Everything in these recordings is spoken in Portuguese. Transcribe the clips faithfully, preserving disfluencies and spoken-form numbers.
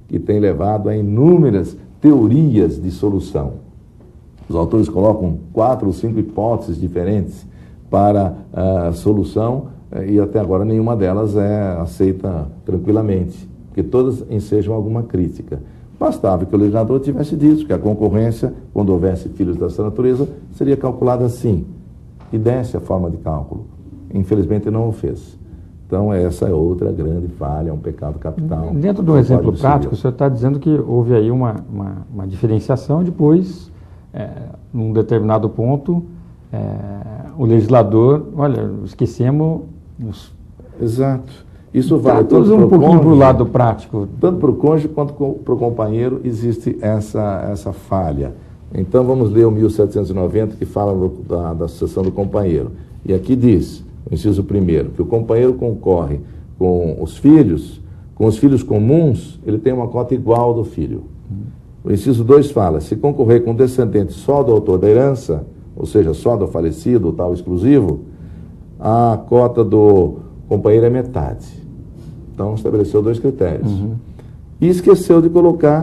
que tem levado a inúmeras teorias de solução. Os autores colocam quatro ou cinco hipóteses diferentes para a solução e até agora nenhuma delas é aceita tranquilamente, porque todas ensejam alguma crítica. Bastava que o legislador tivesse dito que a concorrência, quando houvesse filhos dessa natureza, seria calculada assim, e desse a forma de cálculo. Infelizmente não o fez. Então essa é outra grande falha, é um pecado capital. Dentro do exemplo prático, o senhor está dizendo que houve aí uma, uma, uma diferenciação, depois, é, num determinado ponto, é, o legislador, olha, esquecemos... Os... Exato. Isso vale tanto tanto um para o pouquinho para o cônjuge, lado prático. Tanto para o cônjuge quanto para o companheiro existe essa, essa falha. Então vamos ler o mil setecentos e noventa, que fala do, da, da sucessão do companheiro. E aqui diz, o inciso primeiro, que o companheiro concorre com os filhos, com os filhos comuns, ele tem uma cota igual do filho. O inciso dois fala, se concorrer com descendente só do autor da herança, ou seja, só do falecido, o tal exclusivo, a cota do companheiro é metade. Então, estabeleceu dois critérios. Uhum. E esqueceu de colocar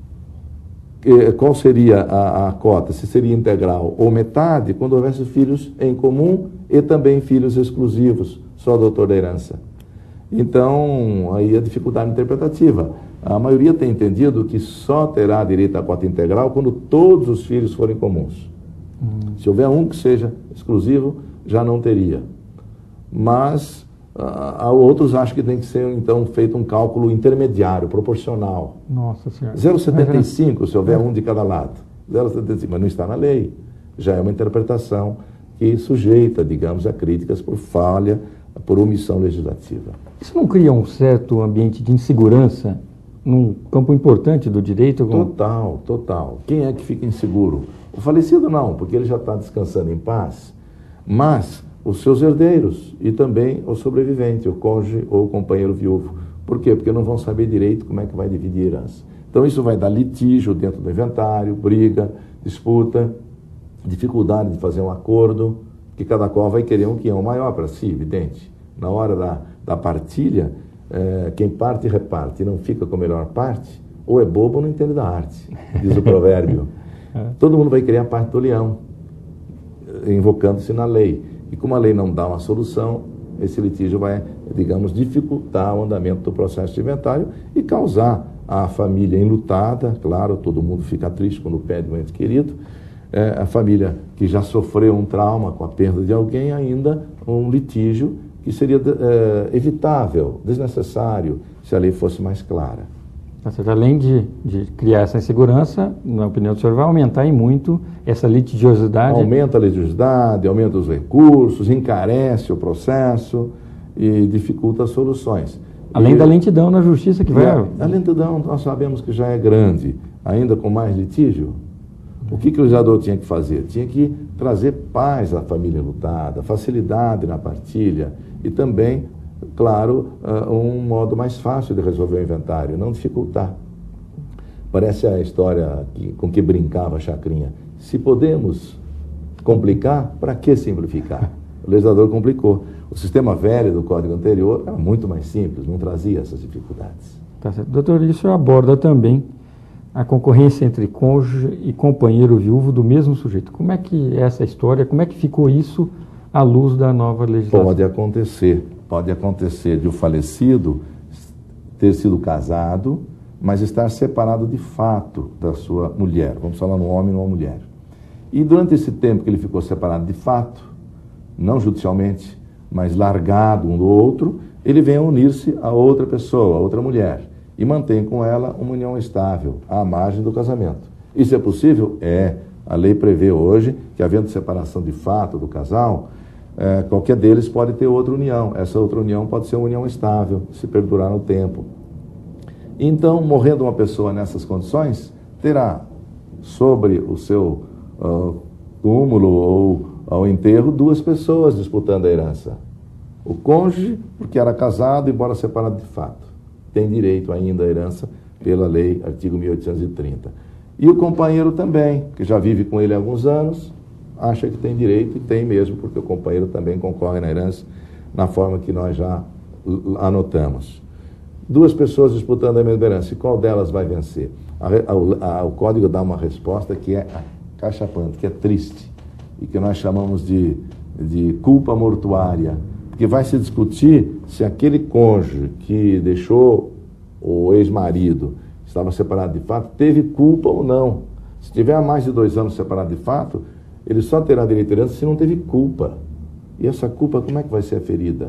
eh, qual seria a, a cota, se seria integral ou metade, quando houvesse filhos em comum e também filhos exclusivos, só do autor da herança. Então, aí a dificuldade interpretativa. A maioria tem entendido que só terá direito à cota integral quando todos os filhos forem comuns. Uhum. Se houver um que seja exclusivo, já não teria. Mas... Uh, outros acham que tem que ser, então, feito um cálculo intermediário, proporcional. Nossa Senhora. zero vírgula setenta e cinco, se houver um de cada lado. zero vírgula setenta e cinco, mas não está na lei. Já é uma interpretação que sujeita, digamos, a críticas por falha, por omissão legislativa. Isso não cria um certo ambiente de insegurança num campo importante do direito? Como... Total, total. Quem é que fica inseguro? O falecido não, porque ele já está descansando em paz, mas... os seus herdeiros e também o sobrevivente, o cônjuge ou o companheiro viúvo. Por quê? Porque não vão saber direito como é que vai dividir a herança. Então isso vai dar litígio dentro do inventário, briga, disputa, dificuldade de fazer um acordo, que cada qual vai querer um quinhão maior para si, evidente. Na hora da, da partilha, é, quem parte reparte e não fica com a melhor parte, ou é bobo ou não entende da arte, diz o provérbio. Todo mundo vai querer a parte do leão, invocando-se na lei. E como a lei não dá uma solução, esse litígio vai, digamos, dificultar o andamento do processo de inventário e causar a família enlutada, claro, todo mundo fica triste quando perde um ente querido, é, a família que já sofreu um trauma com a perda de alguém, ainda um litígio que seria é, evitável, desnecessário, se a lei fosse mais clara. Além de, de criar essa insegurança, na opinião do senhor, vai aumentar em muito essa litigiosidade? Aumenta a litigiosidade, aumenta os recursos, encarece o processo e dificulta as soluções. Além e, da lentidão na justiça que vai... A, a lentidão nós sabemos que já é grande, ainda com mais litígio. O que, que o legislador tinha que fazer? Tinha que trazer paz à família lutada, facilidade na partilha e também... claro, uh, um modo mais fácil de resolver o inventário, não dificultar. Parece a história que, com que brincava a Chacrinha. Se podemos complicar, para que simplificar? O legislador complicou. O sistema velho do Código anterior era muito mais simples, não trazia essas dificuldades. Tá certo. Doutor, isso aborda também a concorrência entre cônjuge e companheiro viúvo do mesmo sujeito. Como é que é essa história, como é que ficou isso à luz da nova legislação? Pode acontecer. Pode acontecer de o falecido ter sido casado, mas estar separado de fato da sua mulher. Vamos falar no homem e numa mulher. E durante esse tempo que ele ficou separado de fato, não judicialmente, mas largado um do outro, ele vem a unir-se a outra pessoa, a outra mulher, e mantém com ela uma união estável, à margem do casamento. Isso é possível? É. A lei prevê hoje que, havendo separação de fato do casal, É, qualquer deles pode ter outra união. Essa outra união pode ser uma união estável, se perdurar no tempo. Então, morrendo uma pessoa nessas condições, terá sobre o seu uh, túmulo ou ao enterro duas pessoas disputando a herança. O cônjuge, porque era casado, embora separado de fato, tem direito ainda à herança pela lei, artigo mil oitocentos e trinta. E o companheiro também, que já vive com ele há alguns anos, acha que tem direito, e tem mesmo, porque o companheiro também concorre na herança, na forma que nós já anotamos. duas pessoas disputando a mesma herança, e qual delas vai vencer? A, a, a, o código dá uma resposta que é acachapante, que é triste, e que nós chamamos de, de culpa mortuária, porque vai se discutir se aquele cônjuge que deixou o ex-marido, estava separado de fato, teve culpa ou não. Se tiver há mais de dois anos separado de fato, ele só terá direito à herança se não teve culpa. E essa culpa, como é que vai ser aferida?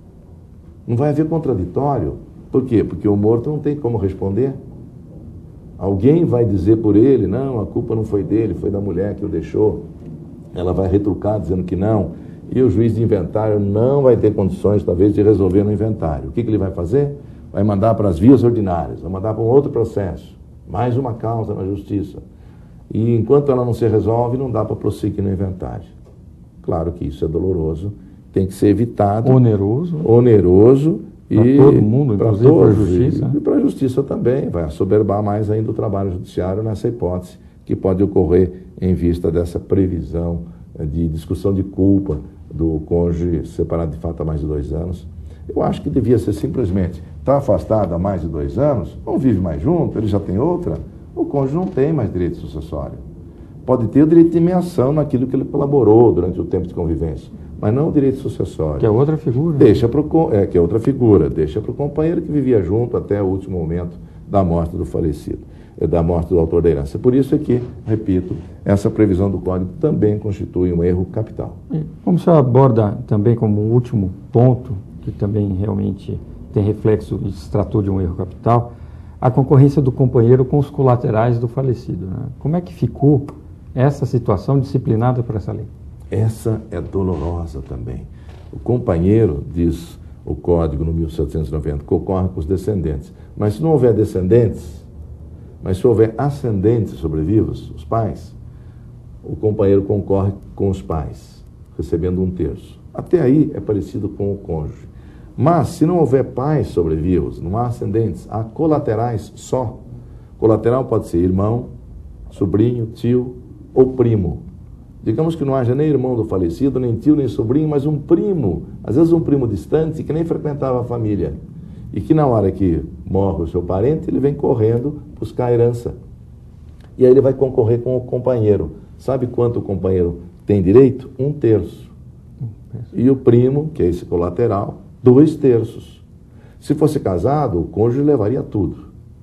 Não vai haver contraditório. Por quê? Porque o morto não tem como responder. Alguém vai dizer por ele, não, a culpa não foi dele, foi da mulher que o deixou. Ela vai retrucar dizendo que não. E o juiz de inventário não vai ter condições, talvez, de resolver no inventário. O que, que ele vai fazer? Vai mandar para as vias ordinárias, vai mandar para um outro processo. Mais uma causa na justiça. E enquanto ela não se resolve, não dá para prosseguir no inventário. Claro que isso é doloroso, tem que ser evitado. Oneroso. Oneroso. Para todo mundo, inclusive para a justiça. E para a justiça também, vai assoberbar mais ainda o trabalho judiciário nessa hipótese que pode ocorrer em vista dessa previsão de discussão de culpa do cônjuge separado de fato há mais de dois anos. Eu acho que devia ser simplesmente, está afastado há mais de dois anos, não vive mais junto, ele já tem outra, o cônjuge não tem mais direito sucessório. Pode ter o direito de meação naquilo que ele colaborou durante o tempo de convivência, mas não o direito sucessório. Que é outra figura. Deixa pro, é, que é outra figura. Deixa para o companheiro que vivia junto até o último momento da morte do falecido, da morte do autor da herança. Por isso é que, repito, essa previsão do Código também constitui um erro capital. E como o senhor aborda também como um último ponto, que também realmente tem reflexo e se tratou de um erro capital, a concorrência do companheiro com os colaterais do falecido. Né? Como é que ficou essa situação disciplinada por essa lei? Essa é dolorosa também. O companheiro, diz o Código no mil setecentos e noventa, concorre com os descendentes. Mas se não houver descendentes, mas se houver ascendentes sobrevivos, os pais, o companheiro concorre com os pais, recebendo um terço. Até aí é parecido com o cônjuge. Mas se não houver pais sobrevivos, não há ascendentes, há colaterais só. Colateral pode ser irmão, sobrinho, tio ou primo. Digamos que não haja nem irmão do falecido, nem tio, nem sobrinho, mas um primo, às vezes um primo distante que nem frequentava a família. E que na hora que morre o seu parente, ele vem correndo buscar a herança. E aí ele vai concorrer com o companheiro. Sabe quanto o companheiro tem direito? Um terço. E o primo, que é esse colateral, dois terços. Se fosse casado, o cônjuge levaria tudo.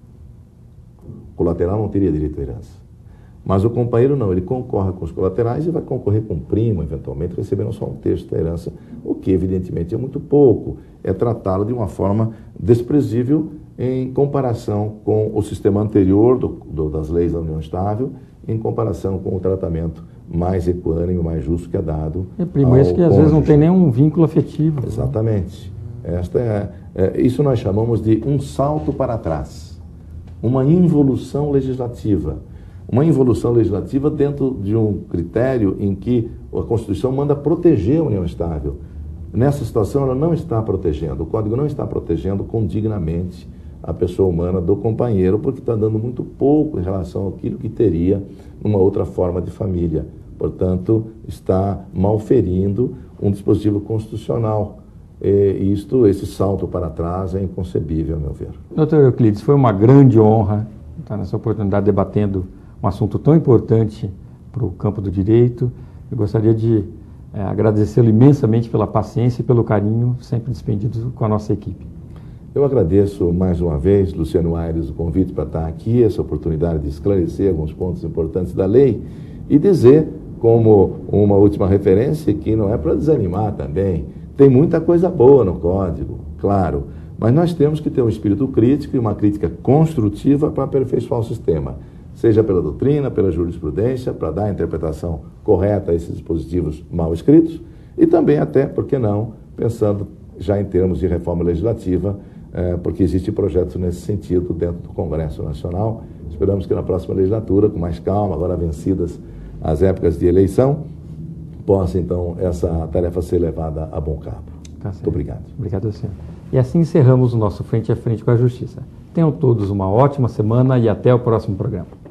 O colateral não teria direito à herança. Mas o companheiro não, ele concorre com os colaterais e vai concorrer com o primo, eventualmente, recebendo só um terço da herança, o que evidentemente é muito pouco. É tratá-lo de uma forma desprezível em comparação com o sistema anterior do, do, das leis da União Estável, em comparação com o tratamento mais equânime, mais justo que é dado. E primo, esse que às vezes não tem nenhum vínculo afetivo. Exatamente. Esta é, é, isso nós chamamos de um salto para trás, uma involução legislativa. Uma involução legislativa dentro de um critério em que a Constituição manda proteger a união estável. Nessa situação, ela não está protegendo, o Código não está protegendo condignamente a pessoa humana do companheiro, porque está dando muito pouco em relação àquilo que teria numa outra forma de família. Portanto, está malferindo um dispositivo constitucional. E isto, esse salto para trás é inconcebível, a meu ver. Doutor Euclides, foi uma grande honra estar nessa oportunidade debatendo um assunto tão importante para o campo do direito. Eu gostaria de é, agradecê-lo imensamente pela paciência e pelo carinho sempre despendido com a nossa equipe. Eu agradeço mais uma vez, Luciano Aires, o convite para estar aqui, essa oportunidade de esclarecer alguns pontos importantes da lei e dizer, como uma última referência, que não é para desanimar também. Tem muita coisa boa no Código, claro, mas nós temos que ter um espírito crítico e uma crítica construtiva para aperfeiçoar o sistema, seja pela doutrina, pela jurisprudência, para dar a interpretação correta a esses dispositivos mal escritos, e também até, por que não, pensando já em termos de reforma legislativa, eh, porque existem projetos nesse sentido dentro do Congresso Nacional. Esperamos que na próxima legislatura, com mais calma, agora vencidas as épocas de eleição, possa então essa tarefa ser levada a bom cabo. Tá certo. Muito obrigado. Obrigado, senhor. E assim encerramos o nosso Frente a Frente com a Justiça. Tenham todos uma ótima semana e até o próximo programa.